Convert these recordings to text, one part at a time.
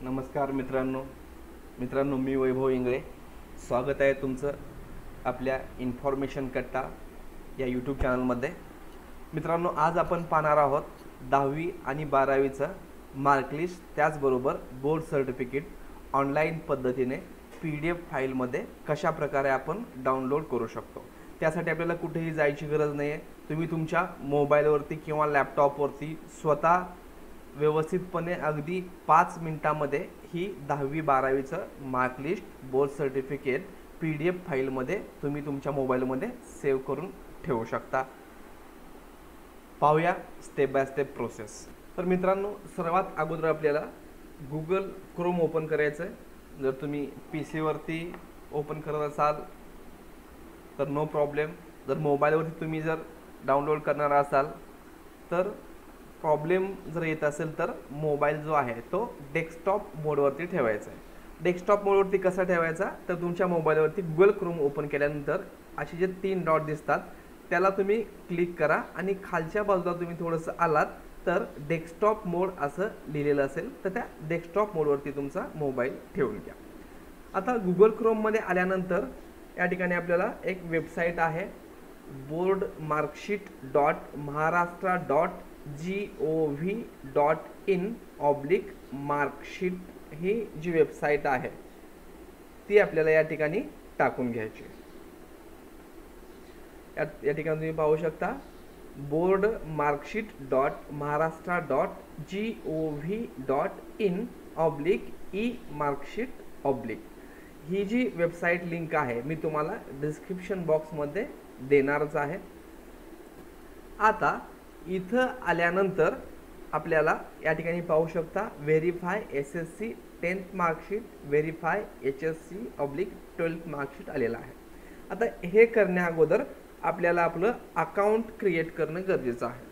नमस्कार मित्रांनो मी वैभव इंगळे. स्वागत आहे तुमचं आपल्या इन्फॉर्मेशन कट्टा या यूट्यूब चॅनलमध्ये. मित्रांनो, आज आपण पाहणार आहोत 10वी आणि 12वीचं मार्कलिस्ट, त्याचबरोबर बोर्ड सर्टिफिकेट ऑनलाईन पद्धतीने PDF फाईलमध्ये कशा प्रकारे आपण डाउनलोड करू शकतो. त्यासाठी आपल्याला कुठेही जायची गरज नाही आहे. तुम्ही तुमच्या मोबाईलवरती किंवा लॅपटॉपवरती स्वतः व्यवस्थितपणे अगदी 5 मिनिटांमध्ये ही 10वी 12वीचं मार्कलिस्ट बोर्ड सर्टिफिकेट PDF फाईलमध्ये तुम्ही तुमच्या मोबाईलमध्ये सेव्ह करून ठेवू शकता. पाहूया स्टेप बाय स्टेप प्रोसेस. तर मित्रांनो, सर्वात अगोदर आपल्याला गुगल क्रोम ओपन करायचं आहे. जर तुम्ही PC वरती ओपन करत असाल तर नो प्रॉब्लेम. जर मोबाईलवरती तुम्ही जर डाउनलोड करणार असाल तर प्रॉब्लेम जर येत असेल तर मोबाईल जो आहे तो डेस्कटॉप मोडवरती ठेवायचा आहे. डेस्कटॉप मोडवरती कसा ठेवायचा, तर तुमच्या मोबाईलवरती गुगल क्रोम ओपन केल्यानंतर असे जे 3 डॉट दिसतात त्याला तुम्ही क्लिक करा आणि खालच्या बाजूला तुम्ही थोडंसं आलात तर डेस्कटॉप मोड असं लिहिलेलं असेल तर त्या डेस्कटॉप मोडवरती तुमचा मोबाईल ठेवून घ्या. आता गुगल क्रोममध्ये आल्यानंतर या ठिकाणी आपल्याला एक वेबसाईट आहे, boardmarksheet.महाराष्ट्र.gov.in/मार्कशीट ही जी वेबसाईट आहे ती आपल्याला या ठिकाणी टाकून घ्यायची. या ठिकाणी तुम्ही पाहू शकता boardmarksheet.महाराष्ट्र.gov.in/e-marksheet. ही जी वेबसाईट लिंक आहे मी तुम्हाला डिस्क्रिप्शन बॉक्समध्ये देणारच आहे. आता इथं आल्यानंतर आपल्याला या ठिकाणी पाहू शकता verify SSC 10th marksheet, verify HSC/12th marksheet आलेला आहे. आता हे करण्या अगोदर आपल्याला आपलं अकाउंट क्रिएट करणं गरजेचं आहे.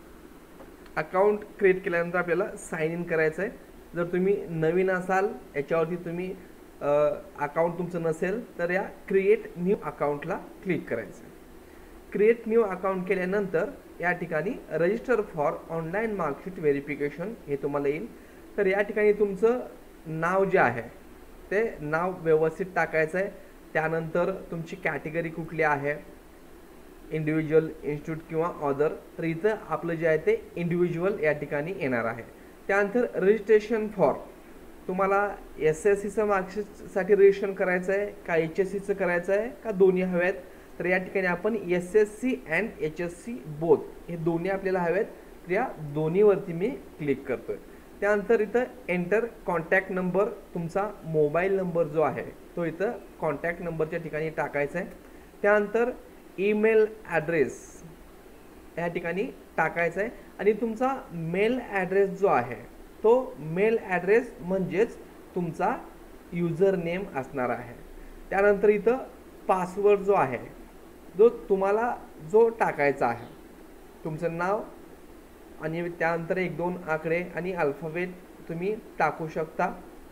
अकाउंट क्रिएट केल्यानंतर आपल्याला साइन इन करायचं आहे. जर तुम्ही नवीन असाल, याच्यावरती तुम्ही अकाउंट तुमचं नसेल तर या क्रिएट न्यू अकाउंटला क्लिक करायचं आहे. क्रिएट न्यू अकाउंट केल्यानंतर या ठिकाणी register for online marksheet verification हे तुम्हाला येईल. तर या ठिकाणी तुमचं नाव जे आहे ते नाव व्यवस्थित टाकायचं आहे. त्यानंतर तुमची कॅटेगरी कुठली आहे, इंडिव्हिज्युअल, इन्स्टिट्यूट किंवा अदर. तर इथं आपलं जे आहे ते इंडिव्हिज्युअल या ठिकाणी येणार आहे. त्यानंतर रजिस्ट्रेशन फॉर, तुम्हाला SSCचं मार्कशीटसाठी रजिस्ट्रेशन करायचं आहे का HSCचं करायचं आहे का दोन्ही हवे आहेत. तर या ठिकाणी आपण SSC अँड HSC बोथ हे दोन्ही आपल्याला हवे आहेत. तर या दोन्हीवरती मी क्लिक करतोय. त्यानंतर इथं एंटर कॉन्टॅक्ट नंबर, तुमचा मोबाईल नंबर जो आहे तो इथं कॉन्टॅक्ट नंबरच्या ठिकाणी टाकायचा आहे. त्यानंतर ईमेल ॲड्रेस या ठिकाणी टाकायचा आहे आणि तुमचा मेल ॲड्रेस जो आहे तो मेल ॲड्रेस म्हणजेच तुमचा युजर नेम असणार आहे. त्यानंतर इथं पासवर्ड जो आहे जो तुम्हाला जो टाकायचा आहे, तुमचं नाव आणि त्यानंतर 1-2 आकडे आणि अल्फाबेट तुम्ही टाकू शकता.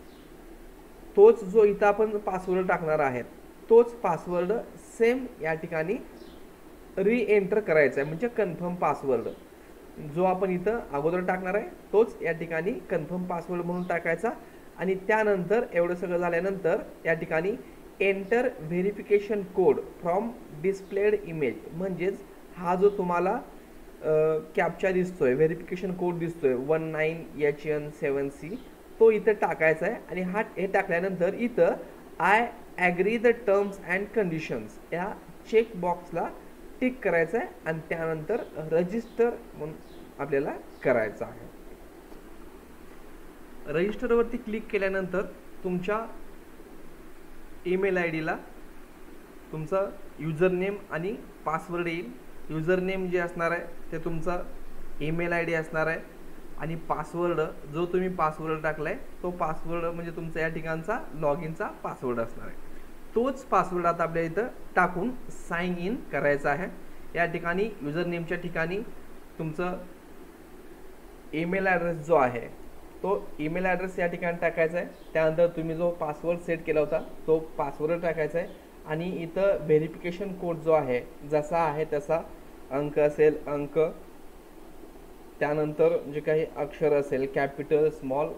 तोच जो इथं आपण पासवर्ड टाकणार आहेत तोच पासवर्ड सेम या ठिकाणी एंटर करायचा आहे, म्हणजे कन्फर्म पासवर्ड जो आपण इथं अगोदर टाकणार आहे तोच या ठिकाणी कन्फर्म पासवर्ड म्हणून टाकायचा. आणि त्यानंतर एवढं सगळं झाल्यानंतर या ठिकाणी enter verification code from displayed image, म्हणजेच हा जो तुम्हाला कॅप्चा दिसतोय, व्हेरिफिकेशन कोड दिसतोय 19HN7C, तो इथं टाकायचा आहे. आणि हे टाकल्यानंतर इथं I agree the terms and conditions या चेक बॉक्सला टिक करायचं आहे आणि त्यानंतर रजिस्टर म्हणून आपल्याला करायचं आहे. रजिस्टरवरती क्लिक केल्यानंतर तुमच्या ईमेल IDला तुमचा युजर नेम आणि पासवर्ड येईल. युजर नेम जे असणार आहे ते तुमचा ईमेल ID असणार आहे आणि पासवर्ड जो तुम्ही पासवर्ड टाकलाय तो पासवर्ड म्हणजे तुमचा या ठिकाणचा लॉग इनचा पासवर्ड असणार आहे. तोच पासवर्ड आता आपल्या इथं टाकून साइन इन करायचा आहे. या ठिकाणी युजर नेमच्या ठिकाणी तुमचं ईमेल ॲड्रेस जो आहे तो ईमेल ॲड्रेस या ठिकाणी टाकायचा आहे. त्यानंतर तुम्ही जो पासवर्ड सेट केला होता तो पासवर्ड टाकायचा आहे आणि इथं व्हेरिफिकेशन कोड जो आहे जसा आहे तसा अंक असेल अंक, त्यानंतर जे काही अक्षर असेल कॅपिटल स्मॉल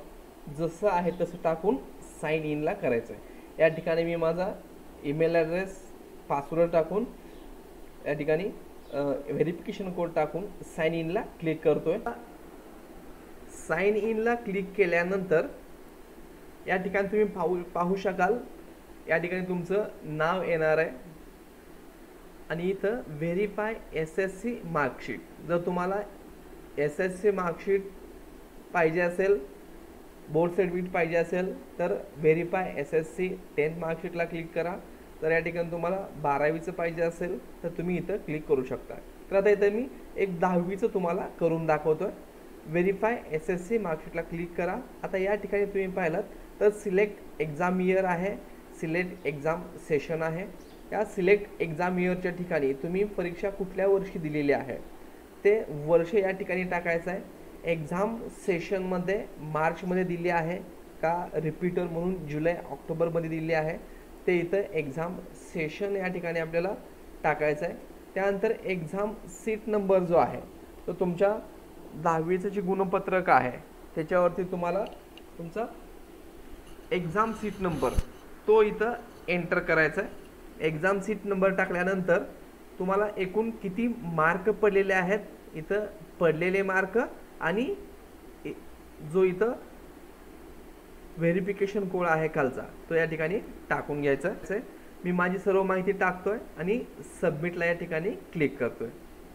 जसं आहे तसं टाकून साइन इनला करायचं आहे। या ठिकाणी मी माझा ईमेल ॲड्रेस पासवर्ड टाकून या ठिकाणी व्हेरिफिकेशन कोड टाकून साइन इनला क्लिक करतोय। साइन इनला क्लिक केल्यानंतर या ठिकाणी तुम्ही पाहू शकाल या ठिकाणी तुमचं नाव येणार आहे आणि इथं व्हेरीफाय SSC मार्कशीट। जर तुम्हाला SSC मार्कशीट पाहिजे असेल, बोर्ड सर्टिफिकेट पाहिजे असेल तर व्हेरीफाय SSC 10th मार्कशीटला क्लिक करा। तर या ठिकाणी तुम्हाला 12वीचं पाहिजे असेल तर तुम्ही इथं क्लिक करू शकता। तर आता इथं मी एक 10वीचं तुम्हाला करून दाखवतोय। व्हेरीफाय SSC मार्कशीटला क्लिक करा। आता या ठिकाणी तुम्ही पाहिलात तर सिलेक्ट एक्झाम इयर आहे, सिलेक्ट एक्झाम सेशन आहे। या सिलेक्ट एक्झाम इयरच्या ठिकाणी तुम्ही परीक्षा कुठल्या वर्षी दिलेली आहे ते वर्ष या ठिकाणी टाकायचं आहे। एक्झाम सेशनमध्ये मार्चमध्ये दिली आहे का रिपीटर म्हणून जुलै ऑक्टोबरमध्ये दिली आहे ते इथं एक्झाम सेशन या ठिकाणी आपल्याला टाकायचं आहे। त्यानंतर एक्झाम सीट नंबर जो आहे तो तुमच्या 10वीचं जे गुणपत्रक आहे त्याच्यावरती तुम्हाला तुमचा एक्झाम सीट नंबर तो इथं एंटर करायचा आहे। एक्झाम सीट नंबर टाकल्यानंतर तुम्हाला एकूण किती मार्क पडलेले आहेत, इथं पडलेले मार्क आणि जो इथं व्हेरिफिकेशन कोड आहे खालचा तो या ठिकाणी टाकून घ्यायचा आहे। मी माझी सर्व माहिती टाकतोय आणि सबमिटला या ठिकाणी क्लिक करतोय।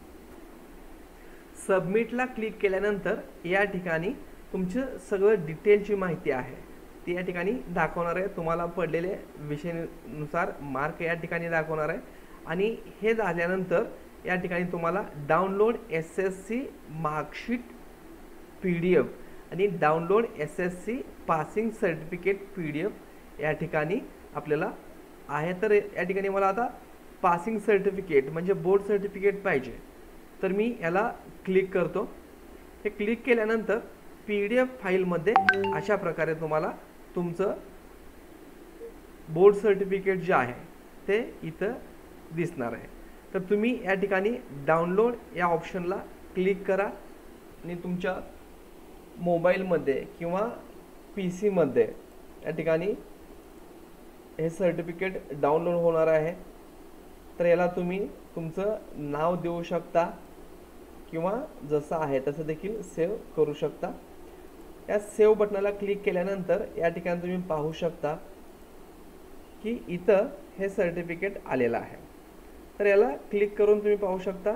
सबमिटला क्लिक केल्यानंतर या ठिकाणी तुमचं सगळं डिटेलची माहिती आहे ती या ठिकाणी दाखवणार आहे। तुम्हाला पडलेले विषयानुसार मार्क या ठिकाणी दाखवणार आहे आणि हे झाल्यानंतर या ठिकाणी तुम्हाला डाउनलोड SSC मार्कशीट PDF आणि download SSC passing certificate PDF या ठिकाणी आपल्याला आहे। तर या ठिकाणी मला आता पासिंग सर्टिफिकेट म्हणजे बोर्ड सर्टिफिकेट पाहिजे तर मी याला क्लिक करतो। हे क्लिक केल्यानंतर PDF फाईलमध्ये अशा प्रकारे तुम्हाला तुमचं बोर्ड सर्टिफिकेट जे आहे ते इथं दिसणार आहे। तर तुम्ही या ठिकाणी डाउनलोड या ऑप्शनला क्लिक करा आणि तुमच्या मोबाईलमध्ये किंवा PC मध्ये या ठिकाणी हे सर्टिफिकेट डाउनलोड होणार आहे। तर याला तुम्ही तुमचं नाव देऊ शकता किंवा जसं आहे तसं देखील सेव्ह करू शकता। या सेव्ह बटनाला क्लिक केल्यानंतर या ठिकाणी तुम्ही पाहू शकता की इथं हे सर्टिफिकेट आलेलं आहे। तर याला क्लिक करून तुम्ही पाहू शकता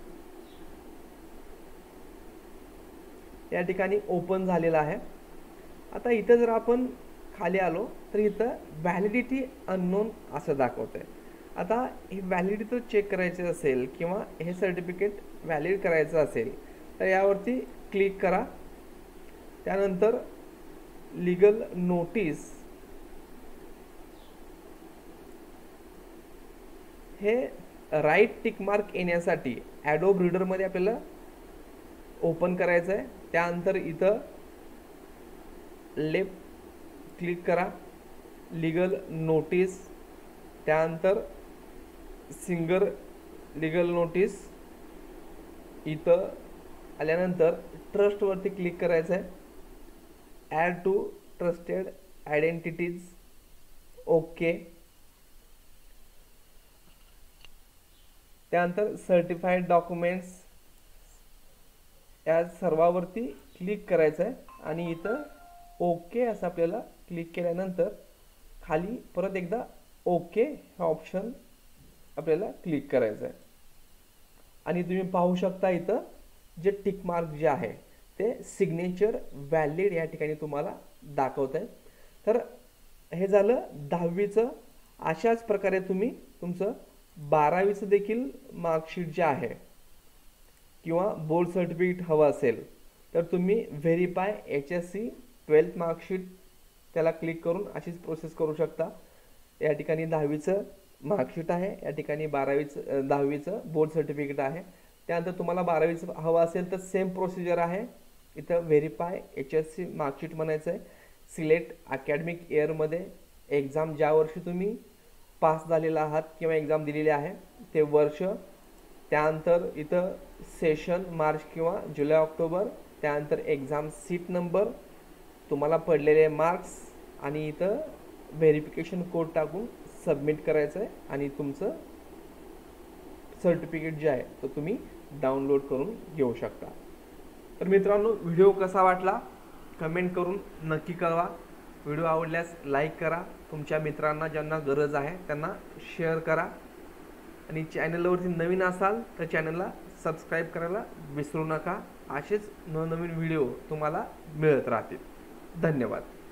या ठिकाणी ओपन झालेला आहे। आता इथं जर आपण खाली आलो तर इथं व्हॅलिडिटी अननोन असं दाखवतंय। आता हे व्हॅलिडिटी चेक करायचे असेल किंवा हे सर्टिफिकेट व्हॅलिड करायचं असेल तर यावरती क्लिक करा। त्यानंतर लीगल नोटीस हे राईट टिक मार्क येण्यासाठी ॲडोब रीडरमध्ये आपल्याला ओपन करायचं आहे। त्यानंतर इथं लेफ्ट क्लिक करा, लीगल नोटीस, त्यानंतर सिंगल लीगल नोटीस इथं आल्यानंतर ट्रस्टवरती क्लिक करायचं आहे। Add to trusted identities okay. त्यानंतर सर्टिफाईड डॉक्युमेंट्स या सर्वावरती क्लिक करायचं आहे आणि इथं ओके असं आपल्याला क्लिक केल्यानंतर खाली परत एकदा ओके हा ऑप्शन आपल्याला क्लिक करायचं आहे आणि तुम्ही पाहू शकता इथं जे टिक मार्क जे आहे ते सिग्नेचर व्हॅलिड या ठिकाणी तुम्हाला दाखवत आहे। तर हे झालं 10वीचं। अशाच प्रकारे तुम्ही तुमचं 12वीचं देखील मार्कशीट जे आहे किंवा बोर्ड सर्टिफिकेट हवं असेल तर तुम्ही व्हेरीफाय HSC 12th मार्कशीट त्याला क्लिक करून अशीच प्रोसेस करू शकता। या ठिकाणी 10वीचं मार्कशीट आहे, या ठिकाणी 10वीचं बोर्ड सर्टिफिकेट आहे। त्यानंतर तुम्हाला 12वीचं हवं असेल तर सेम प्रोसिजर आहे। इथं व्हेरीफाय HSC मार्कशीट म्हणायचं आहे। सिलेक्ट अकॅडमिक इयरमध्ये एक्झाम ज्या वर्षी तुम्ही पास झालेला आहात किंवा एक्झाम दिलेली आहे ते वर्ष, त्यानंतर इथं सेशन मार्च किंवा जुलै ऑक्टोबर, त्यानंतर एक्झाम सीट नंबर तुम्हाला पडलेले मार्क्स आणि इथं व्हेरिफिकेशन कोड टाकून सबमिट करायचं आहे आणि तुमचं सर्टिफिकेट जे आहे तो तुम्ही डाउनलोड करून घेऊ शकता. तर मित्रांनो, व्हिडिओ कसा वाटला कमेंट करून नक्की कळवा. व्हिडिओ आवडल्यास लाईक करा, तुमच्या मित्रांना ज्यांना गरज आहे त्यांना शेअर करा आणि चॅनलवरती नवीन असाल तर चॅनलला सबस्क्राईब करायला विसरू नका. असेच नवनवीन व्हिडिओ तुम्हाला मिळत राहतील. धन्यवाद.